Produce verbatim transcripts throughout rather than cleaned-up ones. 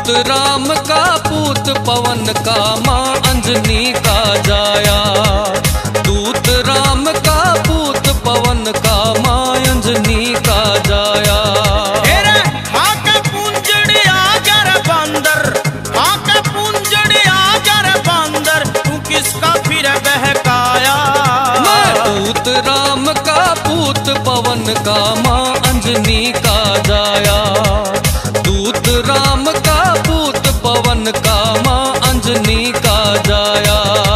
राम का पूत पवन का माँ अंजनी का जाया। दूत राम का पूत पवन का माँ अंजनी का जाया। किसका फिर बहकाया? दूत राम का पूत पवन का माँ अंजनी का जाया। दूत राम का पूत पवन का माँ अंजनी का जाया।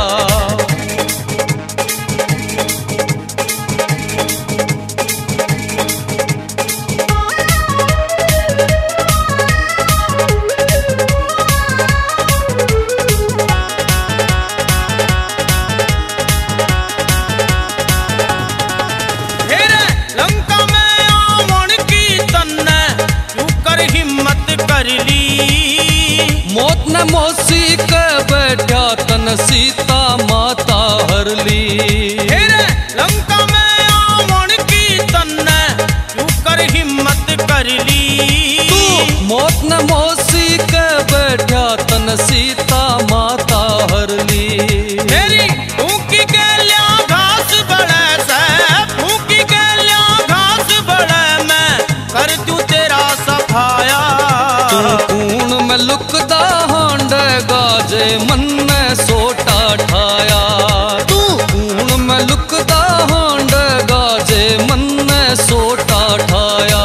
मौत न मौसी के बैठा तन सीता माता हर ली। लंका में आवन की तन क्यों कर हिम्मत कर ली। तू मौत न मौसी के बैठा तन सीता माता हर ली। मेरी भूखी के लिया घास बड़े से भूखी के लिया घास बड़े मैं कर तू तेरा सफाया। कूण में लुकदा हांडे गाजे मन में सोटा ठाया। तू कूण में लुकदा हांडे गाजे मन में सोटा ठाया।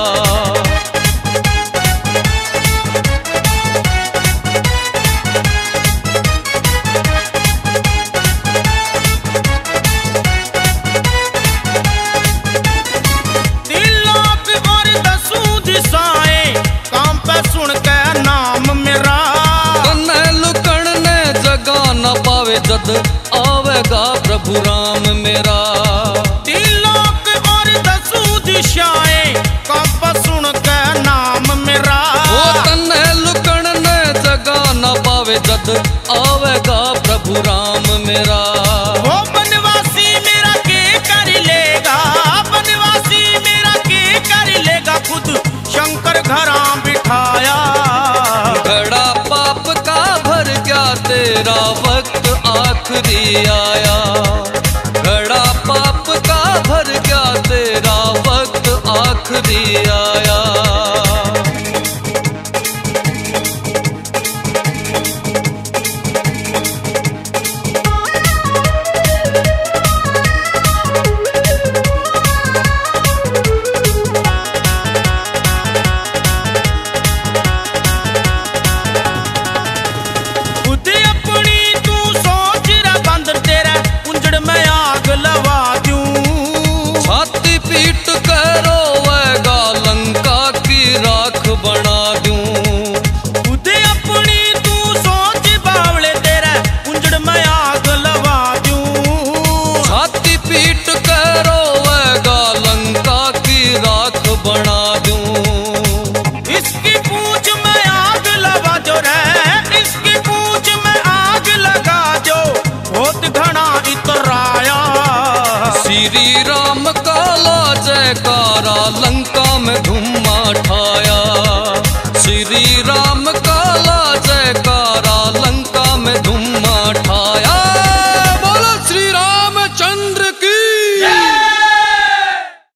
जद आवेगा प्रभु राम मेरा। तीन लोक और दसू दिशाएं कब सुन के नाम मेरा। वो तन्ने लुकण ने जगह न पावे जद आवेगा प्रभु राम मेरा। वो बनवासी मेरा के कर लेगा बनवासी मेरा के कर लेगा खुद शंकर घरा बिठाया। घड़ा पाप का भर गया तेरा वक्त आखिरी आया। घड़ा पाप का भर गया तेरा वक्त आखिरी आया। बना दूं खुद अपनी तू सोच बावले तेरा कुंजड़ में आग लगा दूं। छाती पीट कर रोएगा लंका की राख बना दूं। इसकी पूंछ में आग लगा जो रे इसकी पूंछ में आग लगा जो बहुत घना इतराया। श्री राम का जयकारा लंका में धुम्मा ठाया।